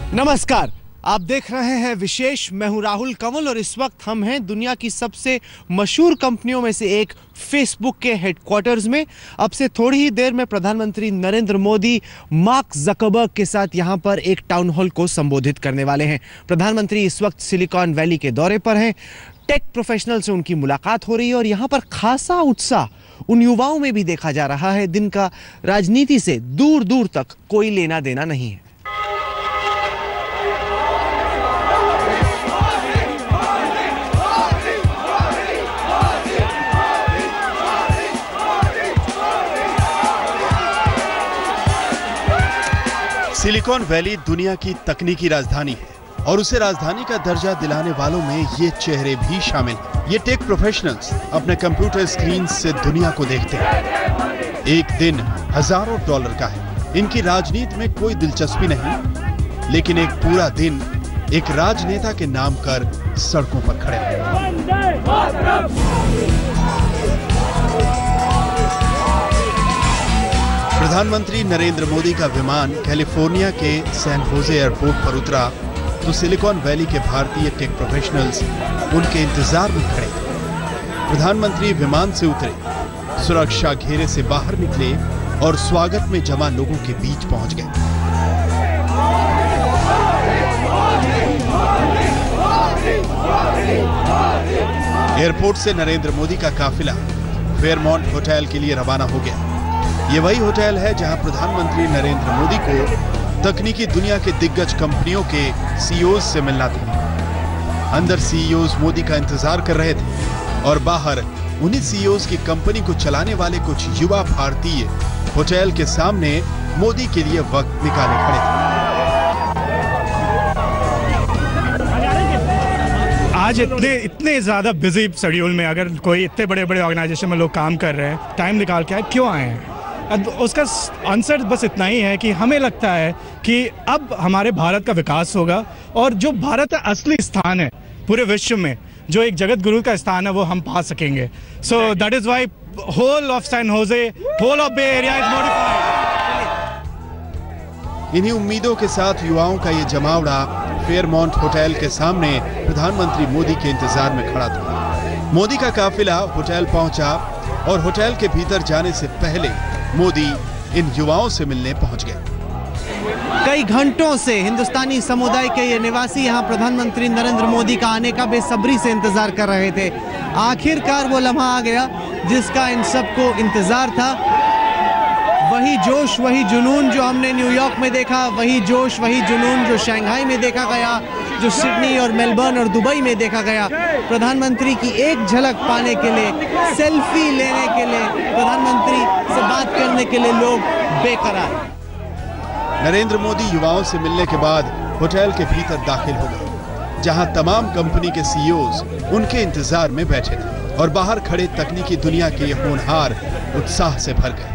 नमस्कार, आप देख रहे हैं विशेष। मैं हूं राहुल कंवल और इस वक्त हम हैं दुनिया की सबसे मशहूर कंपनियों में से एक फेसबुक के हेडक्वार्टर्स में। अब से थोड़ी ही देर में प्रधानमंत्री नरेंद्र मोदी मार्क ज़करबर्ग के साथ यहां पर एक टाउन हॉल को संबोधित करने वाले हैं। प्रधानमंत्री इस वक्त सिलिकॉन वैली के दौरे पर हैं। टेक प्रोफेशनल से उनकी मुलाकात हो रही है और यहाँ पर खासा उत्साह उन युवाओं में भी देखा जा रहा है जिनका राजनीति से दूर दूर तक कोई लेना देना नहीं है। सिलिकॉन वैली दुनिया की तकनीकी राजधानी है और उसे राजधानी का दर्जा दिलाने वालों में ये चेहरे भी शामिल हैं। ये टेक प्रोफेशनल्स अपने कंप्यूटर स्क्रीन से दुनिया को देखते हैं। एक दिन हजारों डॉलर का है। इनकी राजनीति में कोई दिलचस्पी नहीं, लेकिन एक पूरा दिन एक राजनेता के नाम कर सड़कों पर खड़े हैं। प्रधानमंत्री नरेंद्र मोदी का विमान कैलिफोर्निया के सैन होजे एयरपोर्ट पर उतरा तो सिलिकॉन वैली के भारतीय टेक प्रोफेशनल्स उनके इंतजार में खड़े थे। प्रधानमंत्री विमान से उतरे, सुरक्षा घेरे से बाहर निकले और स्वागत में जमा लोगों के बीच पहुंच गए। एयरपोर्ट से नरेंद्र मोदी का काफिला फेयरमाउंट होटल के लिए रवाना हो गया। ये वही होटल है जहां प्रधानमंत्री नरेंद्र मोदी को तकनीकी दुनिया के दिग्गज कंपनियों के सीईओज से मिलना था। अंदर सीईओज मोदी का इंतजार कर रहे थे और बाहर उन्हीं सीईओज की कंपनी को चलाने वाले कुछ युवा भारतीय होटल के सामने मोदी के लिए वक्त निकाले खड़े थे। आज इतने ज्यादा बिजी शेड्यूल में अगर कोई इतने बड़े बड़े ऑर्गेनाइजेशन में लोग काम कर रहे हैं, टाइम निकाल के क्यों आए हैं? उसका आंसर बस इतना ही है कि हमें लगता है कि अब हमारे भारत का विकास होगा और जो भारत का असली स्थान है पूरे विश्व में, जो एक जगत गुरु का स्थान है, वो हम पा सकेंगे। So that is why whole of San Jose, whole of bay area is modified. इन्हीं उम्मीदों के साथ युवाओं का ये जमावड़ा फेयरमाउंट होटल के सामने प्रधानमंत्री मोदी के इंतजार में खड़ा था। मोदी का काफिला होटल पहुंचा और होटल के भीतर जाने से पहले मोदी इन युवाओं से मिलने पहुंच गए। कई घंटों से हिंदुस्तानी समुदाय के ये निवासी यहाँ प्रधानमंत्री नरेंद्र मोदी का आने का बेसब्री से इंतजार कर रहे थे। आखिरकार वो लम्हा आ गया जिसका इन सबको इंतजार था। वही जोश, वही जुनून जो हमने न्यूयॉर्क में देखा, वही जोश, वही जुनून जो शंघाई में देखा गया, जो सिडनी और मेलबर्न और दुबई में देखा गया। प्रधानमंत्री की एक झलक पाने के लिए, सेल्फी लेने के लिए, प्रधानमंत्री से बात करने के लिए लोग बेकरार। नरेंद्र मोदी युवाओं से मिलने के बाद होटल के भीतर दाखिल हो गए, जहां तमाम कंपनी के सीईओज उनके इंतजार में बैठे थे और बाहर खड़े तकनीकी दुनिया के होनहार उत्साह से भर गए।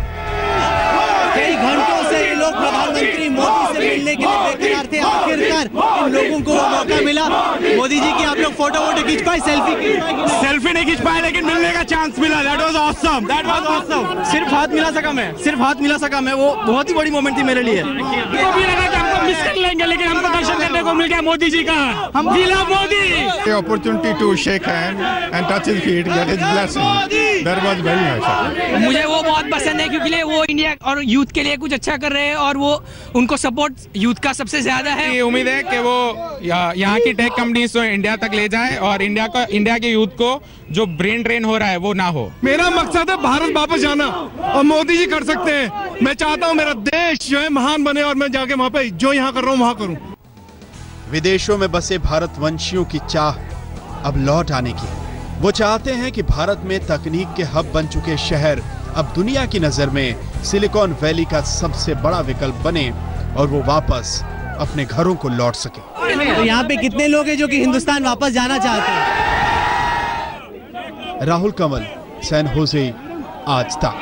कई घंटों से ये लोग प्रधानमंत्री मोदी से मिलने के लिए बेकरार थे। आखिरकार इन लोगों को मौका मिला। मोदी जी की आप लोग फोटो खींच पाए, सेल्फी नहीं खींच पाए, लेकिन मिलने का चांस मिला। That was awesome, that was awesome. सिर्फ हाथ मिला सका मैं, वो बहुत ही बड़ी मोमेंट थी मेरे लिए। हमको मिस कर लेंगे, लेकिन हमको दर्शन करने को मिल गया मोदी जी का। हम we love Modi. Opportunity to shake hand and touch his feet, get his blessing, that was very nice. मुझे वो बहुत पसंद है क्योंकि वो इंडिया और यूथ के लिए कुछ अच्छा कर रहे हैं और वो उनको सपोर्ट यूथ का सबसे ज्यादा है। ये उम्मीद है कि वो यहाँ की टेक कंपनीज को इंडिया तक ले जाएं और इंडिया के यूथ को जो ब्रेन ड्रेन हो रहा है वो ना हो। मेरा मकसद है भारत वापस जाना और मोदी जी कर सकते हैं। मैं चाहता हूँ मेरा देश जो है महान बने और मैं जाके वहाँ पे जो यहाँ कर रहा हूँ वहाँ करूँ। विदेशों में बसे भारतवंशियों की चाह अब लौट आने की है। वो चाहते हैं कि भारत में तकनीक के हब बन चुके शहर अब दुनिया की नजर में सिलिकॉन वैली का सबसे बड़ा विकल्प बने और वो वापस अपने घरों को लौट सके। तो यहाँ पे कितने लोग हैं जो कि हिंदुस्तान वापस जाना चाहते हैं? राहुल कंवल, सैन होजे, आज तक।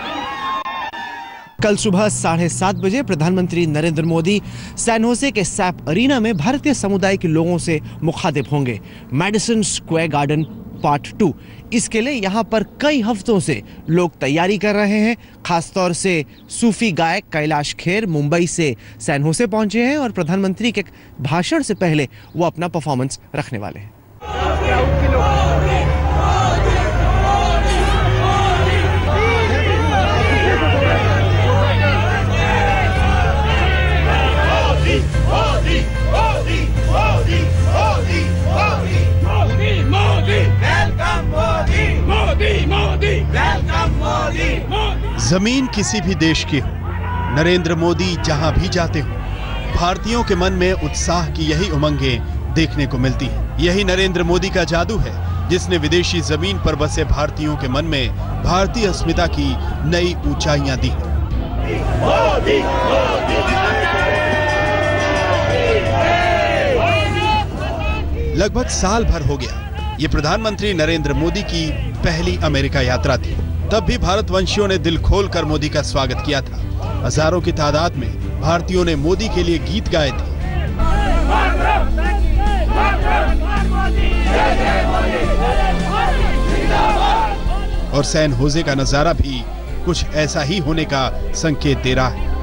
कल सुबह 7:30 बजे प्रधानमंत्री नरेंद्र मोदी सैन होजे के सैप अरीना में भारतीय समुदाय के लोगों से मुखातिब होंगे। Madison Square Garden part 2। इसके लिए यहाँ पर कई हफ्तों से लोग तैयारी कर रहे हैं। खासतौर से सूफी गायक कैलाश खेर मुंबई से सैन होसे पहुंचे हैं और प्रधानमंत्री के भाषण से पहले वो अपना परफॉर्मेंस रखने वाले हैं। जमीन किसी भी देश की हो, नरेंद्र मोदी जहां भी जाते हो, भारतीयों के मन में उत्साह की यही उमंगें देखने को मिलती हैं। यही नरेंद्र मोदी का जादू है जिसने विदेशी जमीन पर बसे भारतीयों के मन में भारतीय अस्मिता की नई ऊंचाइयां दी। लगभग साल भर हो गया ये प्रधानमंत्री नरेंद्र मोदी की पहली अमेरिका यात्रा थी। तब भी भारतवंशियों ने दिल खोलकर मोदी का स्वागत किया था। हजारों की तादाद में भारतीयों ने मोदी के लिए गीत गाए थे। और सैन होसे का नजारा भी कुछ ऐसा ही होने का संकेत दे रहा है।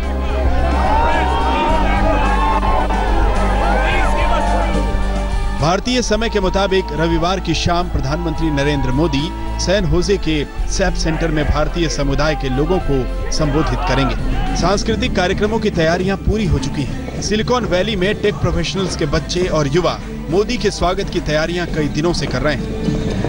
भारतीय समय के मुताबिक रविवार की शाम प्रधानमंत्री नरेंद्र मोदी सैन होसे के सैप सेंटर में भारतीय समुदाय के लोगों को संबोधित करेंगे। सांस्कृतिक कार्यक्रमों की तैयारियां पूरी हो चुकी हैं। सिलिकॉन वैली में टेक प्रोफेशनल्स के बच्चे और युवा मोदी के स्वागत की तैयारियां कई दिनों से कर रहे हैं।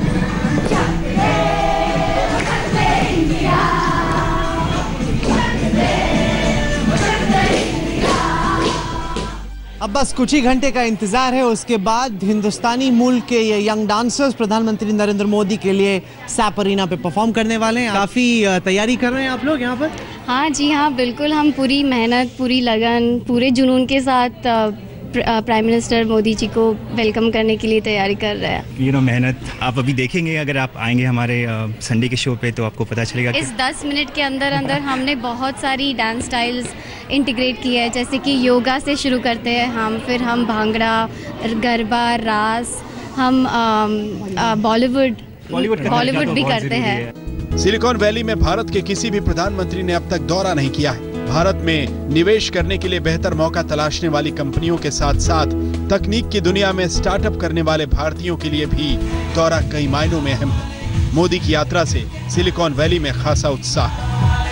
अब बस कुछ ही घंटे का इंतजार है, उसके बाद हिंदुस्तानी मूल के ये यंग डांसर्स प्रधानमंत्री नरेंद्र मोदी के लिए सैप अरीना पे परफॉर्म करने वाले हैं। काफी तैयारी कर रहे हैं आप लोग यहाँ पर? हाँ जी हाँ, बिल्कुल। हम पूरी मेहनत, पूरी लगन, पूरे जुनून के साथ प्राइम मिनिस्टर मोदी जी को वेलकम करने के लिए तैयारी कर रहे हैं। मेहनत आप अभी देखेंगे। अगर आप आएंगे हमारे संडे के शो पे तो आपको पता चलेगा। इस 10 मिनट के अंदर हमने बहुत सारी डांस स्टाइल्स इंटीग्रेट की है। जैसे कि योगा से शुरू करते हैं फिर हम भांगड़ा, गरबा, रास, हम बॉलीवुड भी करते हैं। सिलिकॉन वैली में भारत के किसी भी प्रधानमंत्री ने अब तक दौरा नहीं किया है। भारत में निवेश करने के लिए बेहतर मौका तलाशने वाली कंपनियों के साथ साथ तकनीक की दुनिया में स्टार्टअप करने वाले भारतीयों के लिए भी दौरा कई मायनों में अहम है। मोदी की यात्रा से सिलिकॉन वैली में खासा उत्साह है।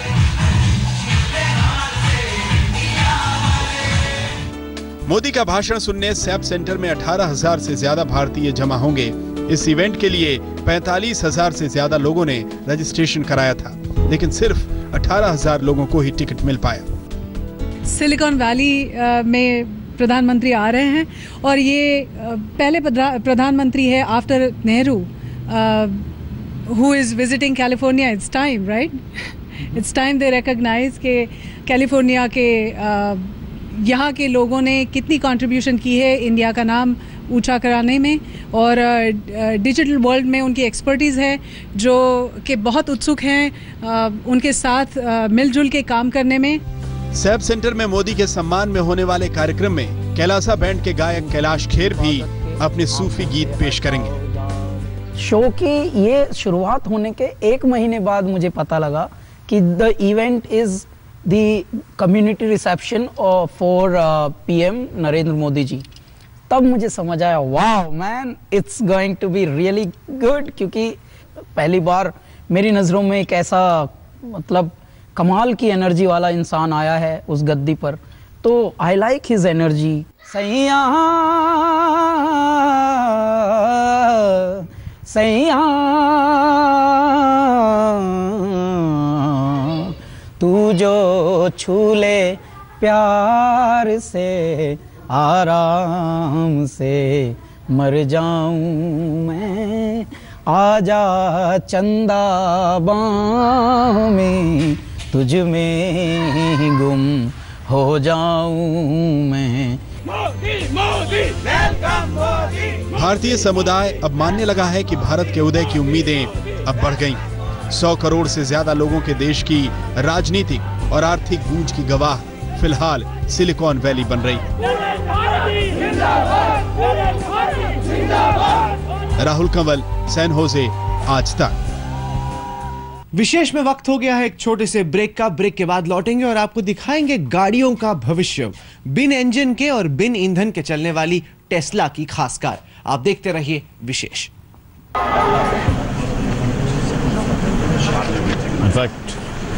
मोदी का भाषण सुनने सैप सेंटर में 18,000 से ज्यादा भारतीय जमा होंगे। इस इवेंट के लिए 45,000 से ज्यादा लोगों ने रजिस्ट्रेशन कराया था, लेकिन सिर्फ 18,000 लोगों को ही टिकट मिल पाया। सिलिकॉन वैली में प्रधानमंत्री आ रहे हैं और ये पहले प्रधानमंत्री है after Nehru who is visiting California. It's time, right? It's time they recognise के कैलिफोर्निया के यहाँ के लोगों ने कितनी कंट्रीब्यूशन की है इंडिया का नाम ऊंचा कराने में, और डिजिटल वर्ल्ड में उनकी एक्सपर्टीज़ है जो कि बहुत उत्सुक हैं उनके साथ मिलजुल के काम करने में। सैप सेंटर में मोदी के सम्मान में होने वाले कार्यक्रम में कैलासा बैंड के गायक कैलाश खेर भी अपने सूफी गीत पेश करेंगे। शो की ये शुरुआत होने के 1 महीने बाद मुझे पता लगा कि the event is the community reception for PM Narendra Modi ji. तब मुझे समझ आया, वाह man, it's going to be really good, क्योंकि पहली बार मेरी नज़रों में एक ऐसा मतलब कमाल की एनर्जी वाला इंसान आया है उस गद्दी पर, तो आई लाइक हिज एनर्जी। सैया सैया तू जो छू ले प्यार से आराम से मर जाऊं मैं, आजा चंदा बाहों में तुझ में गुम हो जाऊं मैं। मोदी मोदी वेलकम मोदी। भारतीय समुदाय अब मानने लगा है कि भारत के उदय की उम्मीदें अब बढ़ गईं। 100 करोड़ से ज्यादा लोगों के देश की राजनीतिक और आर्थिक गूंज की गवाह फिलहाल सिलिकॉन वैली बन रही है। राहुल कंवल, सैन होजे, आज तक। विशेष में वक्त हो गया है एक छोटे से ब्रेक का। ब्रेक के बाद लौटेंगे और आपको दिखाएंगे गाड़ियों का भविष्य, बिन इंजन के और बिन ईंधन के चलने वाली टेस्ला की खास कार। आप देखते रहिए विशेष। In fact,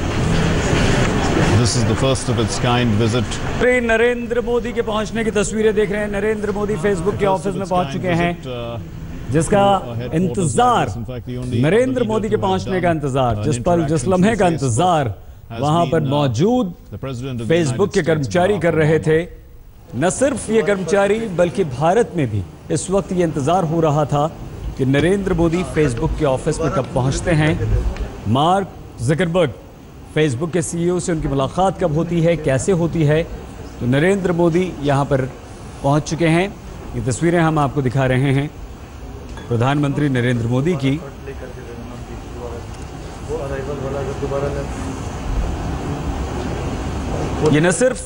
this is the first of its kind visit. Narendra Modi के पहुंचने की तस्वीरें देख रहे हैं। नरेंद्र मोदी फेसबुक के ऑफिस में पहुंच चुके हैं, जिसका इंतजार, नरेंद्र मोदी के पहुंचने का इंतजार, जिस पल जिस लम्हे का इंतजार वहां पर मौजूद फेसबुक के कर्मचारी कर रहे थे। न सिर्फ ये कर्मचारी बल्कि भारत में भी इस वक्त ये इंतजार हो रहा था कि नरेंद्र मोदी फेसबुक के ऑफिस में कब पहुंचते हैं। मार्क ज़करबर्ग, फेसबुक के सीईओ से उनकी मुलाकात कब होती है, कैसे होती है। तो नरेंद्र मोदी यहां पर पहुंच चुके हैं। ये तस्वीरें हम आपको दिखा रहे हैं प्रधानमंत्री नरेंद्र मोदी की। ये न सिर्फ,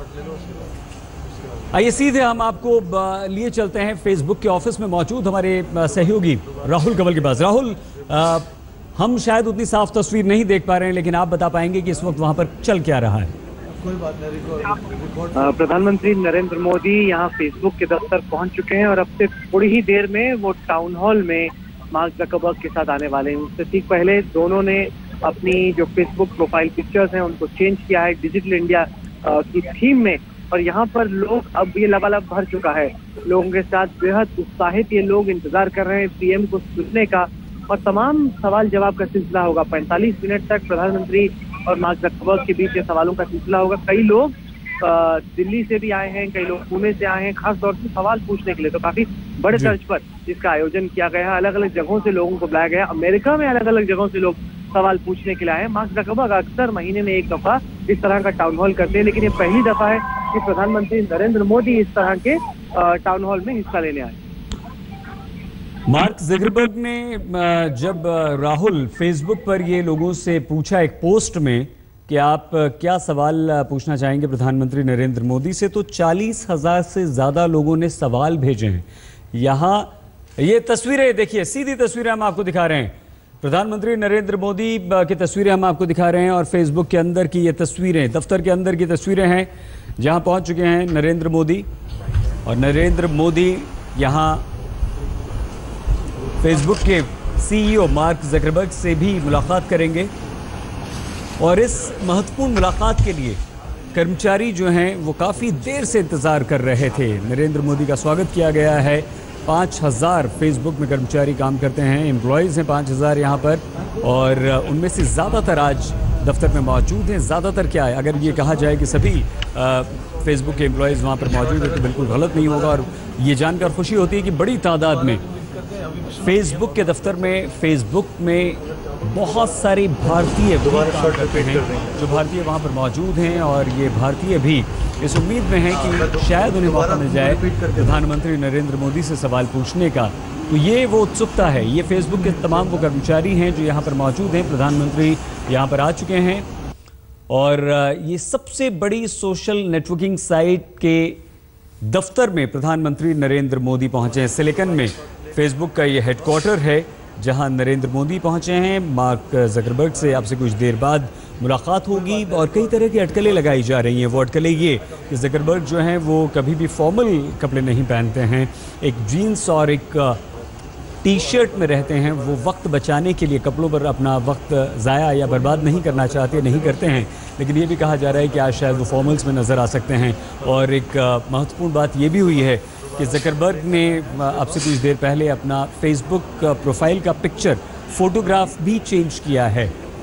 आइए सीधे हम आपको लिए चलते हैं फेसबुक के ऑफिस में मौजूद हमारे सहयोगी राहुल कंवल के पास। राहुल, हम शायद उतनी साफ तस्वीर नहीं देख पा रहे हैं, लेकिन आप बता पाएंगे कि इस वक्त वहां पर चल क्या रहा है? प्रधानमंत्री नरेंद्र मोदी यहां फेसबुक के दफ्तर पहुंच चुके हैं और अब से थोड़ी ही देर में वो टाउन हॉल में मार्क ज़करबर्ग के साथ आने वाले हैं। उससे ठीक पहले दोनों ने अपनी जो फेसबुक प्रोफाइल पिक्चर्स हैं उनको चेंज किया है डिजिटल इंडिया की थीम में, और यहाँ पर लोग, अब ये लबालब भर चुका है लोगों के साथ। बेहद उत्साहित ये लोग इंतजार कर रहे हैं पीएम को सुनने का, और तमाम सवाल जवाब का सिलसिला होगा। 45 मिनट तक प्रधानमंत्री और मार्क ज़करबर्ग के बीच ये सवालों का सिलसिला होगा। कई लोग दिल्ली से भी आए हैं, कई लोग पुणे से आए हैं, खास तौर से सवाल पूछने के लिए। तो काफी बड़े तर्ज पर इसका आयोजन किया गया है। अलग अलग जगहों से लोगों को बुलाया गया। अमेरिका में अलग अलग जगहों से लोग सवाल पूछने के लिए आए हैं। मार्क ज़करबर्ग अक्सर महीने में एक दफा इस तरह का टाउन हॉल करते हैं, लेकिन ये पहली दफा है कि प्रधानमंत्री नरेंद्र मोदी इस तरह के टाउन हॉल में हिस्सा लेने आए। मार्क ज़करबर्ग ने जब राहुल फेसबुक पर ये लोगों से पूछा एक पोस्ट में कि आप क्या सवाल पूछना चाहेंगे प्रधानमंत्री नरेंद्र मोदी से, तो 40,000 से ज़्यादा लोगों ने सवाल भेजे हैं। यहाँ ये तस्वीरें देखिए, सीधी तस्वीरें हम आपको दिखा रहे हैं। प्रधानमंत्री नरेंद्र मोदी की तस्वीरें हम आपको दिखा रहे हैं और फेसबुक के अंदर की ये तस्वीरें, दफ्तर के अंदर की तस्वीरें हैं जहाँ पहुँच चुके हैं नरेंद्र मोदी। और नरेंद्र मोदी यहाँ फेसबुक के सीईओ मार्क ज़करबर्ग से भी मुलाकात करेंगे, और इस महत्वपूर्ण मुलाकात के लिए कर्मचारी जो हैं वो काफ़ी देर से इंतज़ार कर रहे थे। नरेंद्र मोदी का स्वागत किया गया है। 5,000 फेसबुक में कर्मचारी काम करते हैं, एम्प्लॉयज़ हैं 5,000 यहाँ पर, और उनमें से ज़्यादातर आज दफ्तर में मौजूद हैं। ज़्यादातर क्या है, अगर ये कहा जाए कि सभी फेसबुक के एम्प्लॉयज़ वहाँ पर मौजूद हैं तो बिल्कुल गलत नहीं होगा। और ये जानकर खुशी होती है कि बड़ी तादाद में फेसबुक के दफ्तर में, फेसबुक में बहुत सारे भारतीय काम करते हैं जो भारतीय वहाँ पर मौजूद हैं, और ये भारतीय भी इस उम्मीद में हैं कि शायद उन्हें मौका मिल जाए प्रधानमंत्री नरेंद्र मोदी से सवाल पूछने का। तो ये वो उत्सुकता है। ये फेसबुक के तमाम वो कर्मचारी हैं जो यहाँ पर मौजूद हैं। प्रधानमंत्री यहाँ पर आ चुके हैं, और ये सबसे बड़ी सोशल नेटवर्किंग साइट के दफ्तर में प्रधानमंत्री नरेंद्र मोदी पहुँचे हैं। सिलिकन में फेसबुक का ये हेडक्वार्टर है जहां नरेंद्र मोदी पहुंचे हैं। मार्क ज़करबर्ग से आपसे कुछ देर बाद मुलाकात होगी, और कई तरह की अटकलें लगाई जा रही हैं। वो अटकलें ये कि ज़करबर्ग जो हैं वो कभी भी फॉर्मल कपड़े नहीं पहनते हैं, एक जीन्स और एक टी शर्ट में रहते हैं। वो वक्त बचाने के लिए कपड़ों पर अपना वक्त ज़ाया या बर्बाद नहीं करना चाहते, नहीं करते हैं। लेकिन ये भी कहा जा रहा है कि आज शायद वो फॉर्मल्स में नज़र आ सकते हैं। और एक महत्वपूर्ण बात ये भी हुई है कि ज़करबर्ग ने आपसे कुछ देर पहले अपना फेसबुक प्रोफाइल का पिक्चर, फोटोग्राफ भी चेंज किया है।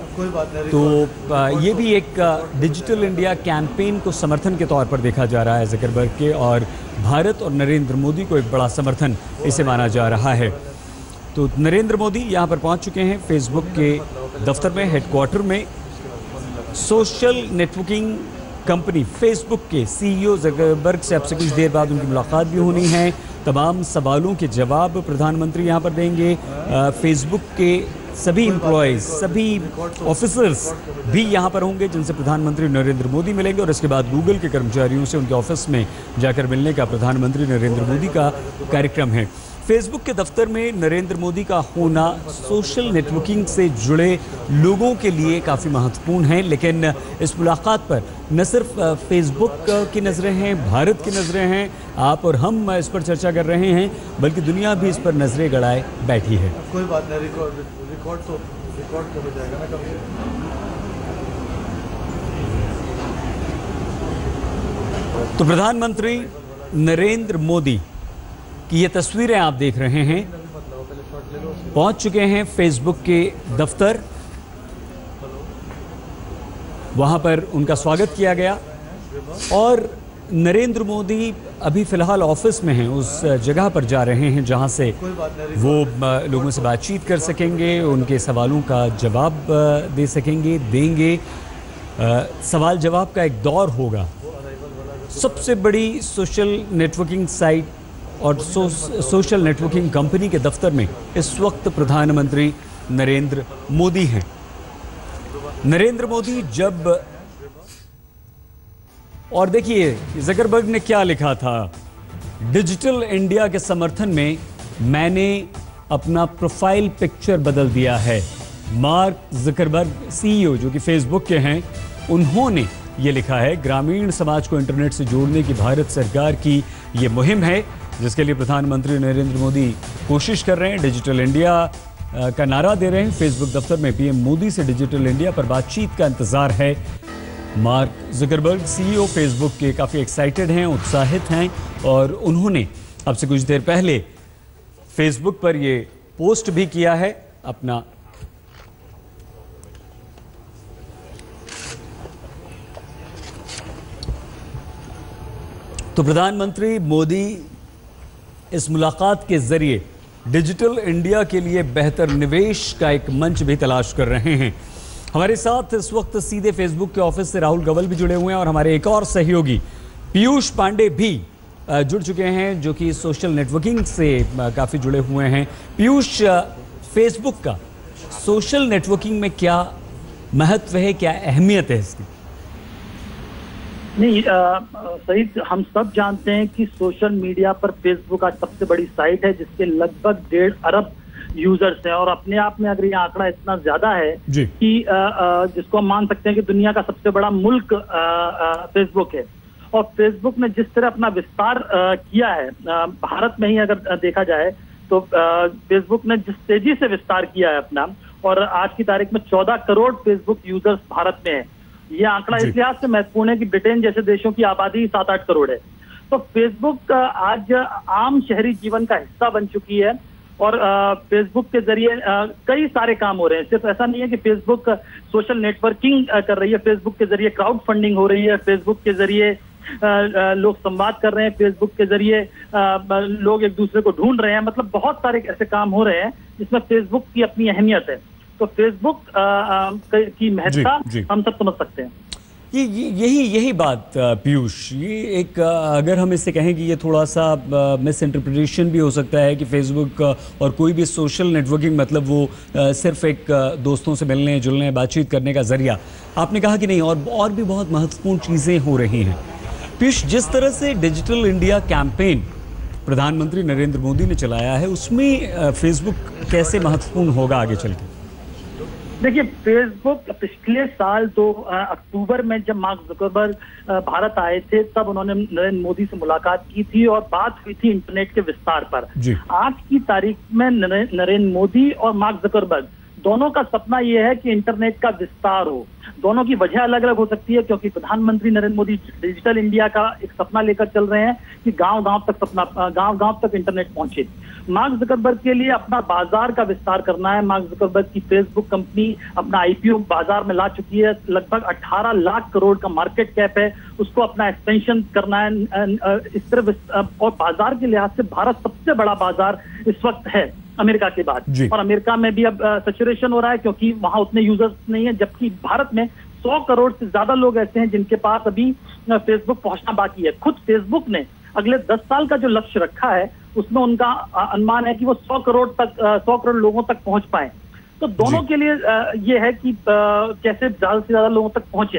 तो ये भी एक डिजिटल इंडिया कैंपेन को समर्थन के तौर पर देखा जा रहा है ज़करबर्ग के, और भारत और नरेंद्र मोदी को एक बड़ा समर्थन इसे माना जा रहा है। तो नरेंद्र मोदी यहाँ पर पहुँच चुके हैं फेसबुक के दफ्तर में, हेडक्वार्टर में। सोशल नेटवर्किंग कंपनी फेसबुक के सीईओ ज़करबर्ग से आपसे कुछ देर बाद उनकी मुलाकात भी होनी है। तमाम सवालों के जवाब प्रधानमंत्री यहाँ पर देंगे। फेसबुक के सभी एम्प्लॉयज़, सभी ऑफिसर्स भी यहाँ पर होंगे जिनसे प्रधानमंत्री नरेंद्र मोदी मिलेंगे, और इसके बाद गूगल के कर्मचारियों से उनके ऑफिस में जाकर मिलने का प्रधानमंत्री नरेंद्र मोदी का कार्यक्रम है। फेसबुक के दफ्तर में नरेंद्र मोदी का होना सोशल नेटवर्किंग से जुड़े लोगों के लिए काफ़ी महत्वपूर्ण है, लेकिन इस मुलाकात पर न सिर्फ फेसबुक की नज़रें हैं, भारत की नज़रें हैं, आप और हम इस पर चर्चा कर रहे हैं, बल्कि दुनिया भी इस पर नज़रें गड़ाए बैठी है। कोई बात नहीं, रिकॉर्ड तो हो जाएगा ना कभी। तो प्रधानमंत्री नरेंद्र मोदी की ये तस्वीरें आप देख रहे हैं, पहुंच चुके हैं फेसबुक के दफ्तर। वहां पर उनका स्वागत किया गया और नरेंद्र मोदी अभी फिलहाल ऑफिस में हैं, उस जगह पर जा रहे हैं जहां से वो लोगों से बातचीत कर सकेंगे, उनके सवालों का जवाब दे सकेंगे, देंगे। सवाल जवाब का एक दौर होगा। सबसे बड़ी सोशल नेटवर्किंग साइट और सोशल नेटवर्किंग कंपनी के दफ्तर में इस वक्त प्रधानमंत्री नरेंद्र मोदी हैं। नरेंद्र मोदी जब, और देखिए ज़करबर्ग ने क्या लिखा था, डिजिटल इंडिया के समर्थन में मैंने अपना प्रोफाइल पिक्चर बदल दिया है। मार्क ज़करबर्ग CEO जो कि फेसबुक के हैं, उन्होंने ये लिखा है, ग्रामीण समाज को इंटरनेट से जोड़ने की भारत सरकार की ये मुहिम है, जिसके लिए प्रधानमंत्री नरेंद्र मोदी कोशिश कर रहे हैं। डिजिटल इंडिया का नारा दे रहे हैं। फेसबुक दफ्तर में पीएम मोदी से डिजिटल इंडिया पर बातचीत का इंतजार है। मार्क ज़करबर्ग CEO फेसबुक के काफ़ी एक्साइटेड हैं, उत्साहित हैं, और उन्होंने अब से कुछ देर पहले फेसबुक पर ये पोस्ट भी किया है अपना। तो प्रधानमंत्री मोदी इस मुलाकात के जरिए डिजिटल इंडिया के लिए बेहतर निवेश का एक मंच भी तलाश कर रहे हैं। हमारे साथ इस वक्त सीधे फेसबुक के ऑफिस से राहुल गवल भी जुड़े हुए हैं और हमारे एक और सहयोगी पीयूष पांडे भी जुड़ चुके हैं, जो कि सोशल नेटवर्किंग से काफ़ी जुड़े हुए हैं। पीयूष, फेसबुक का सोशल नेटवर्किंग में क्या महत्व है, क्या अहमियत है इसकी? नहीं, सही, हम सब जानते हैं कि सोशल मीडिया पर फेसबुक आज सबसे बड़ी साइट है जिसके लगभग 1.5 अरब यूजर्स हैं, और अपने आप में अगर ये आंकड़ा इतना ज्यादा है कि जिसको हम मान सकते हैं कि दुनिया का सबसे बड़ा मुल्क फेसबुक है। और फेसबुक ने जिस तरह अपना विस्तार किया है, भारत में ही अगर देखा जाए तो फेसबुक ने जिस तेजी से विस्तार किया है अपना, और आज की तारीख में 14 करोड़ फेसबुक यूजर्स भारत में है। ये आंकड़ा इस लिहाज से महत्वपूर्ण है कि ब्रिटेन जैसे देशों की आबादी 7-8 करोड़ है। तो फेसबुक आज आम शहरी जीवन का हिस्सा बन चुकी है, और फेसबुक के जरिए कई सारे काम हो रहे हैं। सिर्फ ऐसा नहीं है कि फेसबुक सोशल नेटवर्किंग कर रही है, फेसबुक के जरिए क्राउड फंडिंग हो रही है, फेसबुक के जरिए लोग संवाद कर रहे हैं, फेसबुक के जरिए लोग एक दूसरे को ढूंढ रहे हैं। मतलब बहुत सारे ऐसे काम हो रहे हैं जिसमें फेसबुक की अपनी अहमियत है। तो फेसबुक की महत्ता हम सब समझ सकते हैं। यही बात पीयूष, ये एक अगर हम इससे कहें कि ये थोड़ा सा मिस इंटरप्रिटेशन भी हो सकता है कि फेसबुक और कोई भी सोशल नेटवर्किंग मतलब वो सिर्फ एक दोस्तों से मिलने जुलने बातचीत करने का जरिया। आपने कहा कि नहीं, और भी बहुत महत्वपूर्ण चीज़ें हो रही हैं। पीयूष, जिस तरह से डिजिटल इंडिया कैंपेन प्रधानमंत्री नरेंद्र मोदी ने चलाया है, उसमें फेसबुक कैसे महत्वपूर्ण होगा आगे चल के? देखिए, फेसबुक पिछले साल 2 अक्टूबर में जब मार्क ज़करबर्ग भारत आए थे, तब उन्होंने नरेंद्र मोदी से मुलाकात की थी और बात हुई थी इंटरनेट के विस्तार पर। आज की तारीख में नरेंद्र मोदी और मार्क ज़करबर्ग दोनों का सपना यह है कि इंटरनेट का विस्तार हो। दोनों की वजह अलग अलग हो सकती है, क्योंकि प्रधानमंत्री नरेंद्र मोदी डिजिटल इंडिया का एक सपना लेकर चल रहे हैं कि गांव-गांव तक इंटरनेट पहुंचे। मार्क ज़करबर्ग के लिए अपना बाजार का विस्तार करना है। मार्क ज़करबर्ग की फेसबुक कंपनी अपना IPO बाजार में ला चुकी है, लगभग 18 लाख करोड़ का मार्केट कैप है, उसको अपना एक्सपेंशन करना है इस तरह। और बाजार के लिहाज से भारत सबसे बड़ा बाजार इस वक्त है अमेरिका के बाद, और अमेरिका में भी अब सैचुरेशन हो रहा है क्योंकि वहां उतने यूजर्स नहीं है, जबकि भारत में 100 करोड़ से ज्यादा लोग ऐसे हैं जिनके पास अभी फेसबुक पहुंचना बाकी है। खुद फेसबुक ने अगले 10 साल का जो लक्ष्य रखा है उसमें उनका अनुमान है कि वो 100 करोड़ लोगों तक पहुंच पाए। तो दोनों के लिए ये है कि कैसे ज्यादा से ज्यादा लोगों तक पहुंचे।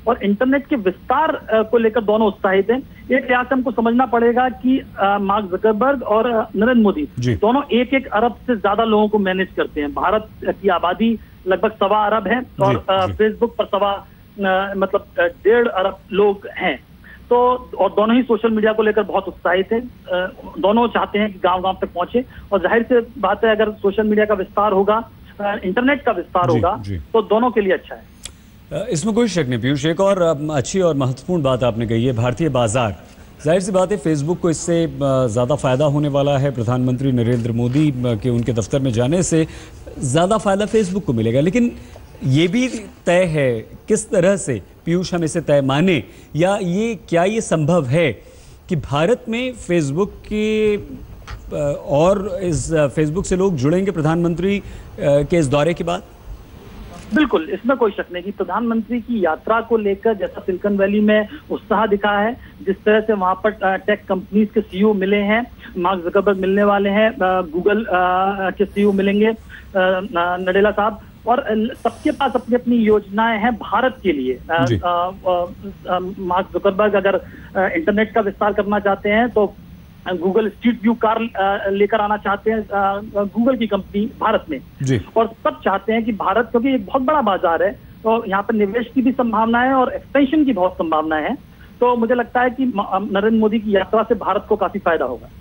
और इंटरनेट के विस्तार को लेकर दोनों उत्साहित हैं। एक लिहाज से हमको समझना पड़ेगा कि मार्क जकरबर्ग और नरेंद्र मोदी दोनों 1-1 अरब से ज्यादा लोगों को मैनेज करते हैं। भारत की आबादी लगभग 1.25 अरब है और फेसबुक पर 1.5 अरब लोग हैं। तो और दोनों ही सोशल मीडिया को लेकर बहुत उत्साहित हैं। दोनों चाहते हैं कि गांव-गांव तक पहुंचे और जाहिर सी बात है अगर सोशल मीडिया का विस्तार होगा, इंटरनेट का विस्तार होगा तो दोनों के लिए अच्छा है। इसमें कोई शक नहीं पीयूष। एक और अच्छी और महत्वपूर्ण बात आपने कही है, भारतीय बाजार। जाहिर सी बात है फेसबुक को इससे ज़्यादा फ़ायदा होने वाला है। प्रधानमंत्री नरेंद्र मोदी के उनके दफ्तर में जाने से ज़्यादा फ़ायदा फेसबुक को मिलेगा, लेकिन ये भी तय है किस तरह से पीयूष हम इसे तय माने, या क्या ये संभव है कि भारत में फेसबुक के और इस फेसबुक से लोग जुड़ेंगे प्रधानमंत्री के इस दौरे के बाद? बिल्कुल, इसमें कोई शक नहीं कि प्रधानमंत्री की यात्रा को लेकर जैसा सिलिकॉन वैली में उत्साह दिखा है, जिस तरह से वहां पर टेक कंपनीज के सीईओ मिले हैं, मार्क जकरबर्ग मिलने वाले हैं, गूगल के सीईओ मिलेंगे नडेला साहब, और सबके पास अपनी अपनी योजनाएं हैं भारत के लिए। मार्क जकरबर्ग अगर इंटरनेट का विस्तार करना चाहते हैं तो गूगल स्ट्रीट व्यू कार लेकर आना चाहते हैं, गूगल की कंपनी भारत में, और सब चाहते हैं कि भारत, क्योंकि एक बहुत बड़ा बाजार है तो यहाँ पर निवेश की भी संभावना है और एक्सपेंशन की बहुत संभावना है। तो मुझे लगता है कि नरेंद्र मोदी की यात्रा से भारत को काफी फायदा होगा।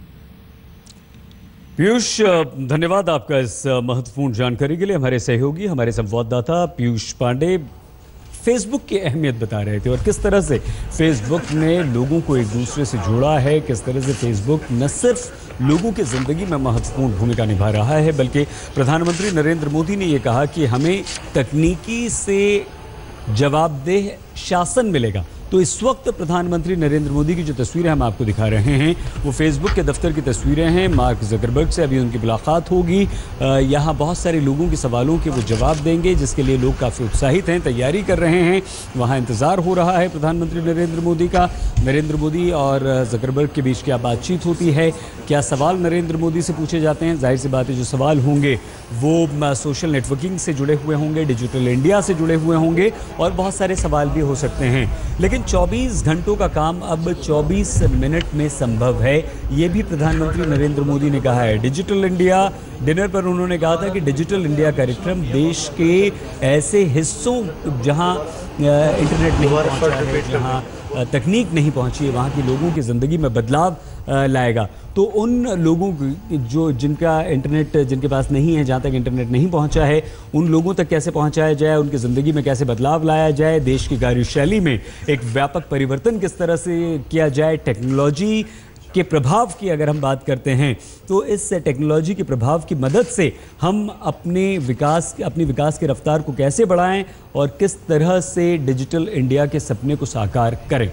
पीयूष, धन्यवाद आपका इस महत्वपूर्ण जानकारी के लिए। हमारे सहयोगी, हमारे संवाददाता पीयूष पांडे फेसबुक की अहमियत बता रहे थे और किस तरह से फेसबुक ने लोगों को एक दूसरे से जोड़ा है, किस तरह से फेसबुक न सिर्फ लोगों की ज़िंदगी में महत्वपूर्ण भूमिका निभा रहा है, बल्कि प्रधानमंत्री नरेंद्र मोदी ने ये कहा कि हमें तकनीकी से जवाबदेह शासन मिलेगा। तो इस वक्त प्रधानमंत्री नरेंद्र मोदी की जो तस्वीरें हम आपको दिखा रहे हैं वो फेसबुक के दफ्तर की तस्वीरें हैं। मार्क जकरबर्ग से अभी उनकी मुलाकात होगी। यहाँ बहुत सारे लोगों के सवालों के वो जवाब देंगे, जिसके लिए लोग काफ़ी उत्साहित हैं, तैयारी कर रहे हैं। वहाँ इंतज़ार हो रहा है प्रधानमंत्री नरेंद्र मोदी का। नरेंद्र मोदी और जकरबर्ग के बीच क्या बातचीत होती है, क्या सवाल नरेंद्र मोदी से पूछे जाते हैं? जाहिर सी बात है जो सवाल होंगे वो सोशल नेटवर्किंग से जुड़े हुए होंगे, डिजिटल इंडिया से जुड़े हुए होंगे और बहुत सारे सवाल भी हो सकते हैं। लेकिन 24 घंटों का काम अब 24 मिनट में संभव है, ये भी प्रधानमंत्री नरेंद्र मोदी ने कहा है। डिजिटल इंडिया डिनर पर उन्होंने कहा था कि डिजिटल इंडिया कार्यक्रम देश के ऐसे हिस्सों जहां इंटरनेट नहीं पहुंचा है, जहां तकनीक नहीं पहुंची है, वहाँ के लोगों की ज़िंदगी में बदलाव लाएगा। तो उन लोगों जो जिनका इंटरनेट जिनके पास नहीं है, जहाँ तक इंटरनेट नहीं पहुँचा है, उन लोगों तक कैसे पहुँचाया जाए, उनकी ज़िंदगी में कैसे बदलाव लाया जाए, देश की कार्यशैली में एक व्यापक परिवर्तन किस तरह से किया जाए। टेक्नोलॉजी के प्रभाव की अगर हम बात करते हैं तो इस टेक्नोलॉजी के प्रभाव की मदद से हम अपनी विकास की रफ्तार को कैसे बढ़ाएं और किस तरह से डिजिटल इंडिया के सपने को साकार करें।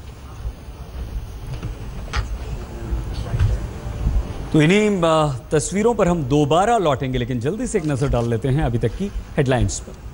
तो इन्हीं तस्वीरों पर हम दोबारा लौटेंगे, लेकिन जल्दी से एक नजर डाल लेते हैं अभी तक की हेडलाइंस पर।